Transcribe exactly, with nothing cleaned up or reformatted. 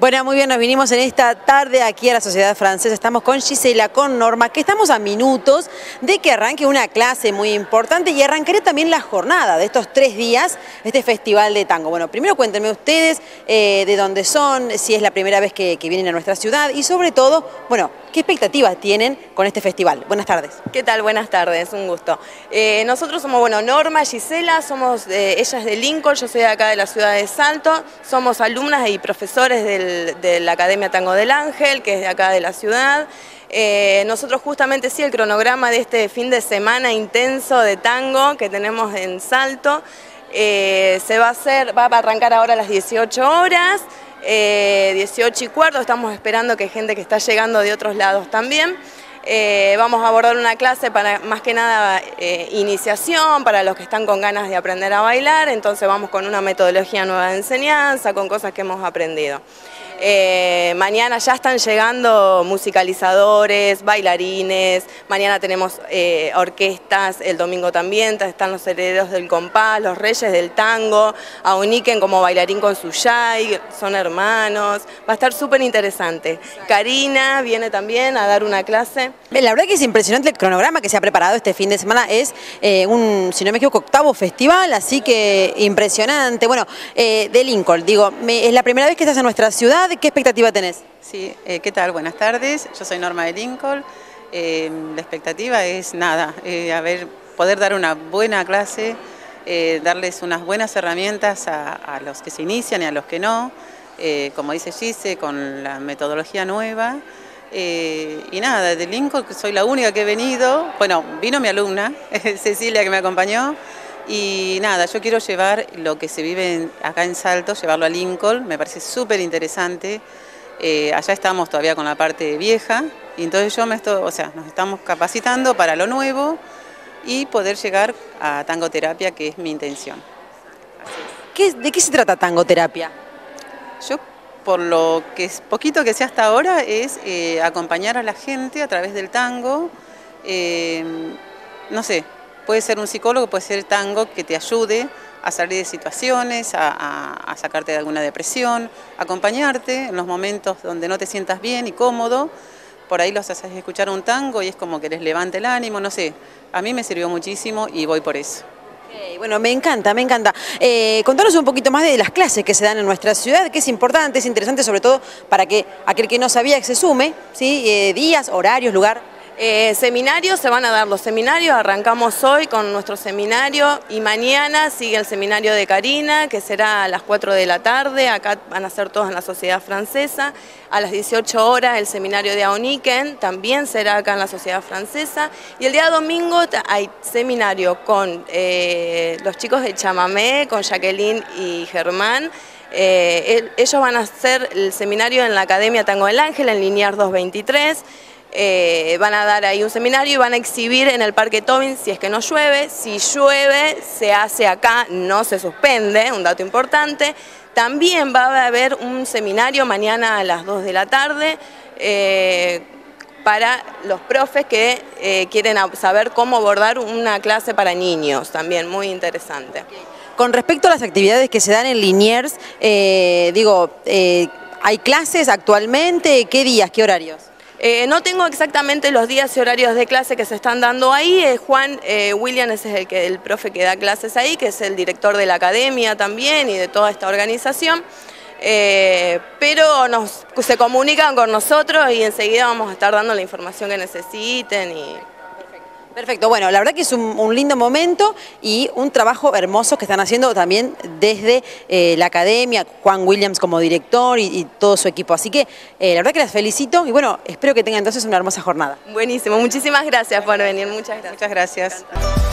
Bueno, muy bien, nos vinimos en esta tarde aquí a la Sociedad Francesa. Estamos con Gisela, con Norma, que estamos a minutos de que arranque una clase muy importante y arrancaré también la jornada de estos tres días, este festival de tango. Bueno, primero cuéntenme ustedes eh, de dónde son, si es la primera vez que, que vienen a nuestra ciudad y sobre todo, bueno, ¿qué expectativas tienen con este festival? Buenas tardes. ¿Qué tal? Buenas tardes, un gusto. Eh, nosotros somos, bueno, Norma, Gisela, somos, eh, ella es de Lincoln, yo soy de acá de la ciudad de Salto, somos alumnas y profesores del, de la Academia Tango del Ángel, que es de acá de la ciudad. Eh, nosotros justamente sí, el cronograma de este fin de semana intenso de tango que tenemos en Salto, eh, se va a hacer, va a arrancar ahora a las dieciocho horas, eh, dieciocho y cuarto, estamos esperando que gente que está llegando de otros lados también. Eh, vamos a abordar una clase para más que nada eh, iniciación para los que están con ganas de aprender a bailar, entonces vamos con una metodología nueva de enseñanza, con cosas que hemos aprendido. Eh, mañana ya están llegando musicalizadores, bailarines, mañana tenemos eh, orquestas, el domingo también están los herederos del compás, los reyes del tango, Auniken como bailarín con su yay, son hermanos, va a estar súper interesante. Karina viene también a dar una clase. La verdad que es impresionante el cronograma que se ha preparado este fin de semana, es eh, un, si no me equivoco, octavo festival, así que impresionante. Bueno, eh, de Lincoln, digo, me, es la primera vez que estás en nuestra ciudad, ¿qué expectativa tenés? Sí, eh, ¿qué tal? Buenas tardes, yo soy Norma de Lincoln, eh, la expectativa es nada, eh, a ver, poder dar una buena clase, eh, darles unas buenas herramientas a, a los que se inician y a los que no, eh, como dice Gise, con la metodología nueva. Eh, y nada, de Lincoln soy la única que he venido, bueno, vino mi alumna, Cecilia, que me acompañó, y nada, yo quiero llevar lo que se vive en, acá en Salto, llevarlo a Lincoln, me parece súper interesante. Eh, allá estamos todavía con la parte vieja, y entonces yo me estoy, o sea, nos estamos capacitando para lo nuevo y poder llegar a tangoterapia, que es mi intención. ¿Qué, ¿De qué se trata tangoterapia? Yo, por lo que es poquito que sé hasta ahora, es eh, acompañar a la gente a través del tango, eh, no sé, puede ser un psicólogo, puede ser tango que te ayude a salir de situaciones, a, a, a sacarte de alguna depresión, acompañarte en los momentos donde no te sientas bien y cómodo, por ahí los haces escuchar un tango y es como que les levanta el ánimo, no sé, a mí me sirvió muchísimo y voy por eso. Bueno, me encanta, me encanta. Eh, contanos un poquito más de las clases que se dan en nuestra ciudad, que es importante, es interesante sobre todo para que aquel que no sabía que se sume, ¿sí? Eh, días, horarios, lugar. Eh, seminarios, se van a dar los seminarios, arrancamos hoy con nuestro seminario y mañana sigue el seminario de Karina, que será a las cuatro de la tarde, acá van a ser todos en la Sociedad Francesa, a las dieciocho horas el seminario de Auniken, también será acá en la Sociedad Francesa, y el día domingo hay seminario con eh, los chicos de Chamamé, con Jacqueline y Germán. Eh, ellos van a hacer el seminario en la Academia Tango del Ángel, en Liniers doscientos veintitrés, Eh, van a dar ahí un seminario y van a exhibir en el Parque Tobin si es que no llueve. Si llueve, se hace acá, no se suspende, un dato importante. También va a haber un seminario mañana a las dos de la tarde eh, para los profes que eh, quieren saber cómo abordar una clase para niños, también muy interesante. Con respecto a las actividades que se dan en Liniers, eh, digo, eh, ¿hay clases actualmente? ¿Qué días, qué horarios? Eh, no tengo exactamente los días y horarios de clase que se están dando ahí. Eh, Juan eh, William es el, que, el profe que da clases ahí, que es el director de la academia también y de toda esta organización. Eh, pero nos, se comunican con nosotros y enseguida vamos a estar dando la información que necesiten. Y... Perfecto, bueno, la verdad que es un, un lindo momento y un trabajo hermoso que están haciendo también desde eh, la academia, Juan Williams como director y, y todo su equipo. Así que eh, la verdad que las felicito y bueno, espero que tengan entonces una hermosa jornada. Buenísimo, muchísimas gracias por venir, muchas gracias. Muchas gracias.